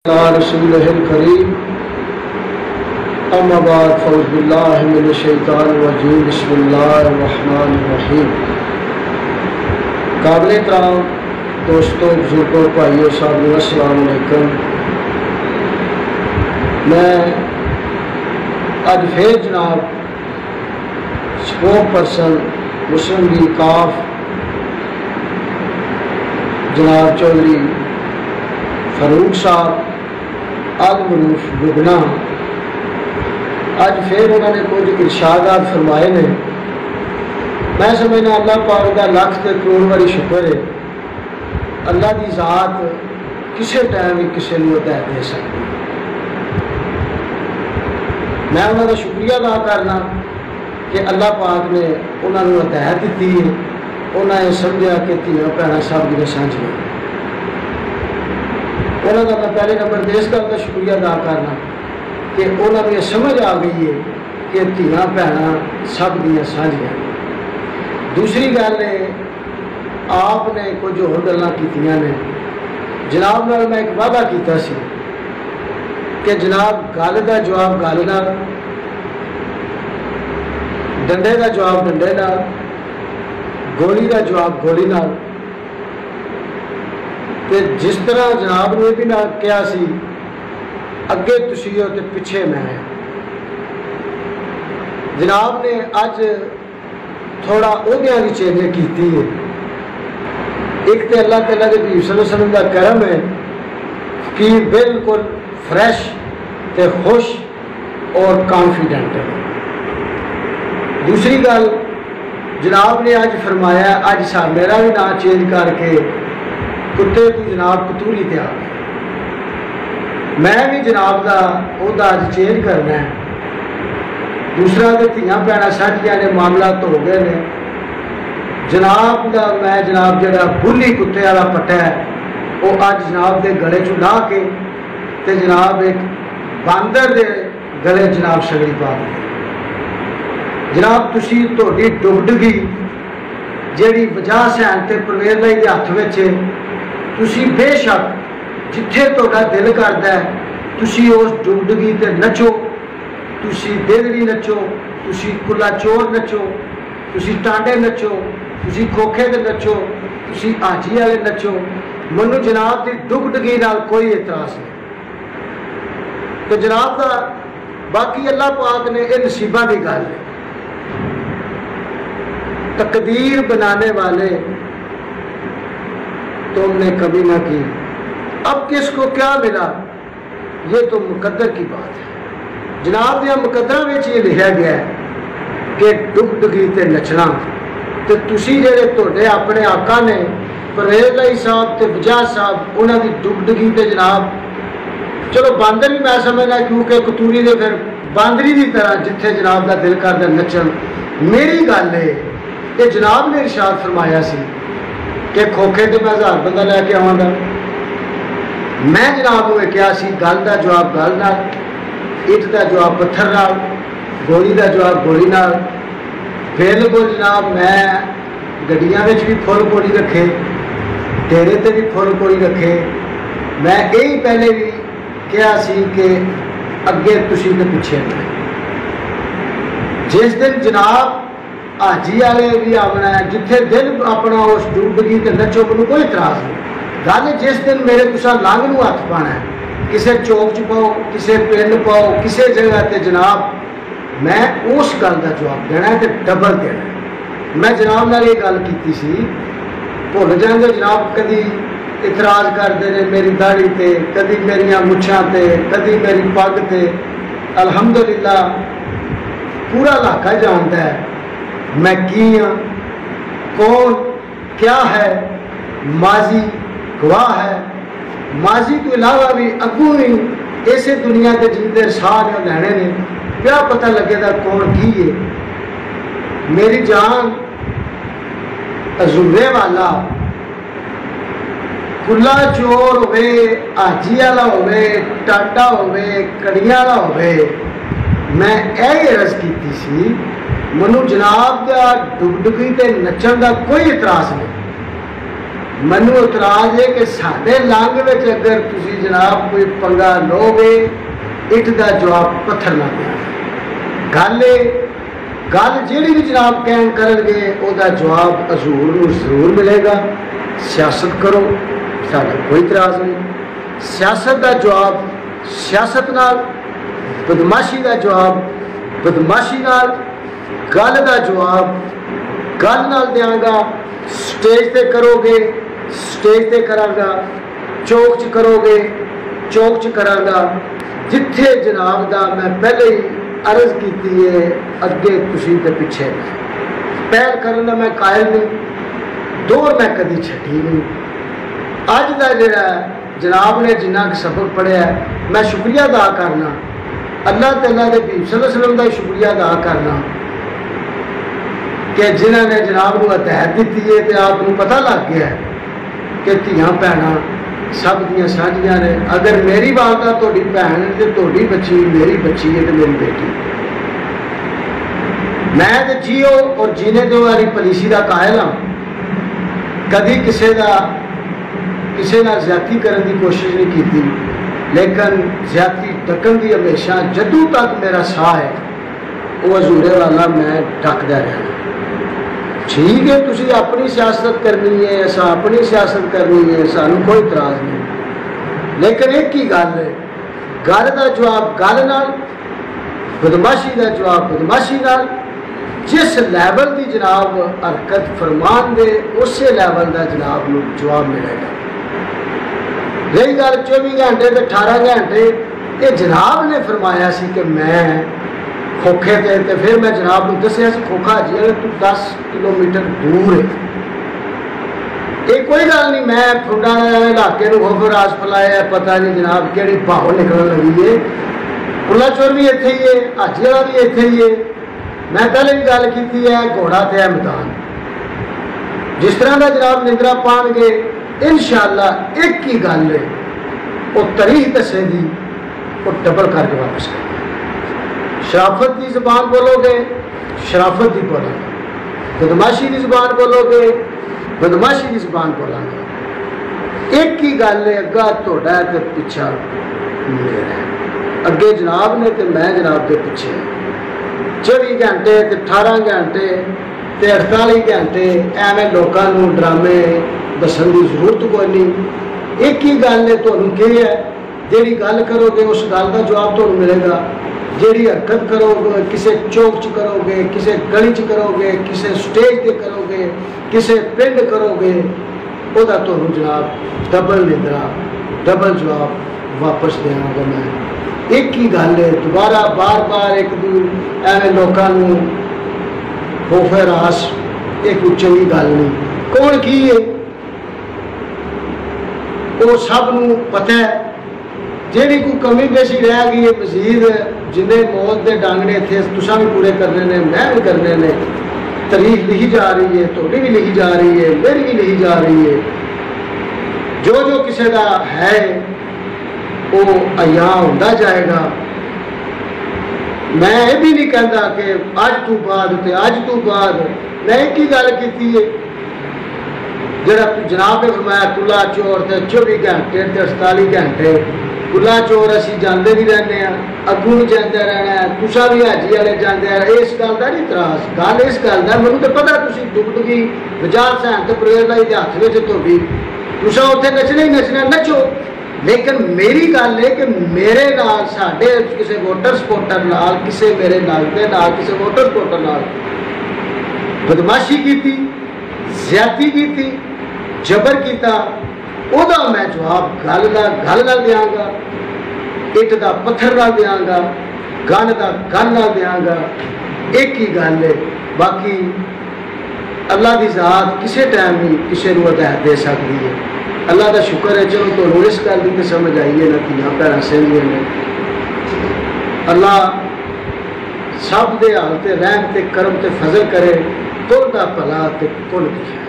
رسوله الكريم اما بعد فاعوذ بالله من الشیطان الرجیم بسم اللہ الرحمن الرحیم۔ قابل احترام دوستوں، بزرگوں، بھائیوں، ساتھیوں، السلام علیکم۔ میں اج پھر جناب سپوک پرسن مسلم لیگ کاف جناب چودھری فاروق صاحب المعروف لبنا اج پھر انہوں نے کچھ ارشادات فرمائے نے۔ میں سمجھنا اللہ پاک کا لاکھ تے کروڑ باری شکر ہے، اللہ کی ذات کسی ٹائم بھی کسی کو ہدایت دے سکتی۔ میں انہوں کا شکریہ ادا کرنا کہ اللہ پاک نے انہوں نے ہدایت دیتی ہے، انہوں نے سمجھا کہ دھیاں بھੈਣਾں سب کی سانجھیاں۔ انہوں کا میں پہلے نمبر تے اس گل کا شکریہ ادا کرنا کہ انہوں نے سمجھ آ گئی ہے کہ دھیاں بھੈਣਾں سب دیا سانجھیاں۔ دوسری گل ہے، آپ نے کچھ اور گلاں کیتیاں نے۔ جناب نال میں ایک وعدہ کیتا سی کہ جناب گل کا جواب گل نال، ڈنڈے کا جواب ڈنڈے نال، گولی کا جواب گولی نال۔ کہ جس طرح جناب نے بھی نہ کیا سی اگے تسی ہو تے پیچھے میں ہے۔ جناب نے اج تھوڑا عہدیاں کی چینج کیتی ہے۔ ایک تے اللہ تعالیٰ کے حبیب صلی اللہ علیہ وسلم کا کرم ہے کہ بالکل فریش تے خوش اور کانفیڈنٹ ہے۔ دوسری گل جناب نے اج فرمایا، اج سا میرا بھی نام چینج کر کے کتے تو جناب کتوری تے آ گئے۔ میں بھی جناب کا عہدہ اج چینج کرنا ہے۔ دوسرا تو دھیاں بھੈਣਾں سانجھیاں نے معاملات ہو گئے نے۔ جناب کا میں جناب جڑا بلی کتے والا پٹا ہے وہ اج جناب کے گلے چ لا کے تے جناب ایک باندر دے گلے جناب سگڑی پا دی۔ جناب تسی تہاڈی ڈبڈگی جیڑی وجہ سہن تے پرویز لائی دے ہاتھ وچ ہے، تسی بے شک جتھے تہاڈا دل کردا ہے تسی اس ڈبڈگی تے نچو، تسی دیگڑی نچو، تسی کلا چور نچو، تسی ٹانڈے نچو، تسی کھوکھے تے نچو، تسی حاجی والے نچو۔ منو جناب دی ڈبڈگی نال کوئی اعتراض نہیں۔ تو جناب دا باقی اللہ پاک نے یہ نصیباں دی گل ہے۔ تقدیر بنانے والے تم نے کبھی نہ کی، اب کس کو کیا ملا یہ تو مقدر کی بات ہے۔ جناب دیا مقدرہ میں یہ لکھا گیا ہے کہ ڈبڈگی تے نچنا۔ تو تسی جڑے تہاڈے اپنے آقا نے پرویز لائی صاحب تے وجاہ صاحب انہاں دی ڈبڈگی تے جناب چلو باندر بھی میں سمجھنا کیونکہ کتوری دے پھر باندری دی طرح جتھے جناب دا دل کردا نچن۔ میری گل ہے کہ جناب نے ارشاد فرمایا سی کہ کھوکھے تے میں 1000 بندہ لے کے آواں گا۔ میں جناب نے کیا سی گل دا جواب گل نال، اٹ دا جواب پتھر نال، گولی دا جواب گولی نال۔ بالکل جناب میں گڈیاں وچ بھی پھل پوڑی رکھے، ڈیرے تے بھی پھل پوڑی رکھے۔ میں یہی پہلے بھی کیا سی کہ اگے تسی تے پیچھے میں۔ جس دن جناب حاجی والے بھی آنا ہے جتھے دل اپنا اس ڈبڈگی تے نچو، منو کوئی اعتراض نہیں۔ گل جس دن میرے تسا لنگ نو ہاتھ پانا ہے، کسے چوک چ پاؤ، کسے پنڈ پاؤ، کسے جگہ تے جناب میں اس گل کا جواب دینا ہے تے ڈبل دینا ہے۔ میں جناب نال یہ گل کیتی سی، بھول جاندے جناب کدی اعتراض کرتے ہیں میری داڑھی تے، کدی میریاں مچھاں تے، کدی میری پگ تے۔ الحمدللہ پورا علاقہ جانتا ہے میں کی ہاں، کون کیا ہے، ماضی گواہ ہے۔ ماضی تو علاوہ بھی اگوں بھی ایسے دنیا کے جن ساہ لینے نے کیا پتہ لگے گا کون کی ہے۔ میری جان عزورے والا کلا چور ہوئے، حاجی والا ہوئے، ٹانڈا ہوئے، کڑیاں والا ہوئے، میں یہ عرض کیتی سی منو جناب دا ڈبڈگی تے نچن دا کوئی اعتراض نہیں۔ مینوں اعتراض ہے کہ ساڈے لنگ وچ اگر تسی جناب کوئی پنگا لو گے اٹ دا جواب پتھر نہ دیا گل جیڑی بھی جناب کہن کرن گے او دا جواب حضور نو ضرور ملے گا. سیاست کرو ساڈا کوئی اعتراض نہیں، سیاست دا جواب سیاست نال، بدماشی دا جواب بدماشی نال، گل دا جواب گل نال دیاں گا. سٹیج تے کرو گے سٹیج تے کراں گا، چوک چ کرو گے چوک چ کراں گا. جتھے جناب دا میں پہلے ہی عرض کیتی ہے اگے تسی تے پیچھے پہل کرن دا میں قائل نہیں، دور میں کدی چھٹی نہیں. اج دا جڑا جناب نے جنہ سبق پڑھیا ہے میں شکریہ ادا کرنا، اللہ تعالیٰ دے حبیب صلی اللہ علیہ وسلم دا شکریہ ادا کرنا کہ جنہ نے جناب کو ہدایت دیتی ہے تے آپ کو پتہ لگ گیا ہے کہ دھیاں بھੈਣਾں سب دیاں ساجیاں نے. اگر میری بات ہے تہاڈی بھੈਣ تے تہاڈی بچی میری بچی ہے تے میری بیٹی. میں تے جیو اور جینے دے والی پالیسی دا قائل ہاں، کدی کسے نال زیادتی کرن دی کوشش نہیں کیتی، لیکن زیادتی ڈکن دی ہمیشہ جدوں تک میرا ساہ ہے وہ حضور والا میں ڈکدا رہا. ٹھیک ہے تسی اپنی سیاست کرنی ہے، اساں اپنی سیاست کرنی ہے، سانوں کوئی اعتراض نہیں، لیکن ایک ہی گل ہے، گل دا جواب گل نال، بدماشی دا جواب بدماشی نال. جس لیول دی جناب حرکت فرمان دے اسی لیول دا جناب نو جواب ملے گا. رہی گل 24 گھنٹے تے 18 گھنٹے، یہ جناب نے فرمایا سی کہ میں کھوکھے تے پھر میں جناب نے دسیا سی کھوکھا جی اگر تو 10 کلومیٹر دور ہے. یہ کوئی گل نہیں میں فنڈا علاقے کو خوف راس پلایا پتہ نہیں جناب کہڑی بھاؤ نکلن لگی ہے. کلا چور بھی اتنے ہی ہے، حاجی والا بھی اتنے ہی ہے. میں پہلے بھی گل کی ہے گھوڑا تے ہے میدان. جس طرح کا جناب نندرا پان گے انشاءاللہ ایک ہی گل ہے، وہ تاریخ دسے گی وہ ڈبل کر کے واپس کرے. شرافت کی زبان بولو گے شرافت کی بولو گے، بدماشی کی زبان بولو گے بدماشی کی زبان بولو گے. ایک ہی گل ہے، اگا تھوڑا تے پیچھا میرا ہے. اگے جناب نے تے میں جناب کے پیچھے 24 گھنٹے تے 18 گھنٹے تے 48 گھنٹے ایویں لوگوں کو ڈرامے دسن کی ضرورت کوئی نہیں. ایک ہی گل ہے، تمہیں کہ ہے جیڑی گل کرو گے اس گل کا جواب تمہیں ملے گا. جیڑی حرکت کرو گے کسے چوک چ کرو گے کسے گلی چ کرو گے کسے سٹیج تے کرو گے کسے پنڈ کرو گے وہ تمہیں جناب ڈبل نندرا ڈبل جواب واپس دیا گا. میں ایک ہی گل ہے، دوبارہ بار بار ایک ایویں لوگوں خوف راس ایک چنگی گل نہیں. کون کی ہے وہ سب پتہ ہے. جیڑی کوئی کمی بیشی رہ گئی ہے مزید جن موت کے ڈانگنے تھے تساں بھی پورے کرنے نے میں بھی کرنے نے. تاریخ لکھی جا رہی ہے، تھوڑی بھی لکھی جا رہی ہے، میری بھی لکھی جا رہی ہے. جو کسی کا ہے وہ عیاں ہوتا جائے گا. میں یہ بھی نہیں کہتا کہ اج تو بعد میں ایک ہی گل کی ہے جڑا جناب نے فرمایا کلا چور تے 24 گھنٹے تے 48 گھنٹے. کلا چور اسی جاندے بھی رہنے ہیں، اگوں بھی جاندے رہنا ہے، تسا بھی حاجی والے جاندے ہیں. اس گل کا نہیں اعتراض، گل اس گل کا مینوں تو پتا تسی ڈبدگی وجال سہن تے پرویز لائی ہاتھ میں تو بھی تسا اتنے نچنا ہی نچنا نچو. لیکن میری گل ہے کہ میرے نال ساڈے کسی ووٹر سپورٹر نال کسی میرے نالتے نال کسی ووٹر سپورٹر نال بدماشی کی زیادتی کی جبر کیتا وہ میں جواب گل نہ دیا گا، اٹ دا پتھر نہ دیا گا، گل دا گل نہ دیا گا. ایک ہی گل ہے. باقی اللہ کی ذات کسی ٹائم بھی کسی کو ہدایت دے سکتی ہے. اللہ کا شکر ہے چلو تو اس گل کی تو سمجھ آئیے نہ دھیاں بھੈਣਾਂ سہندیاں نے. اللہ سب دے حال تے رحم تے کرم تے فضل کرے. کل دا بھلا تے کل دی